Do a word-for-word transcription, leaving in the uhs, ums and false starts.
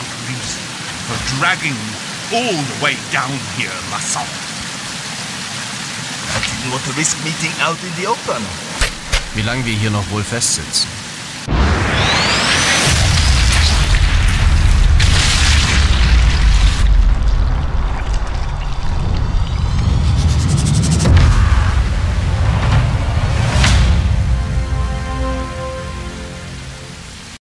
reason for dragging me all the way down here, Masson. I didn't want to risk meeting out in the open. Wie lange wir hier noch wohl festsitzen?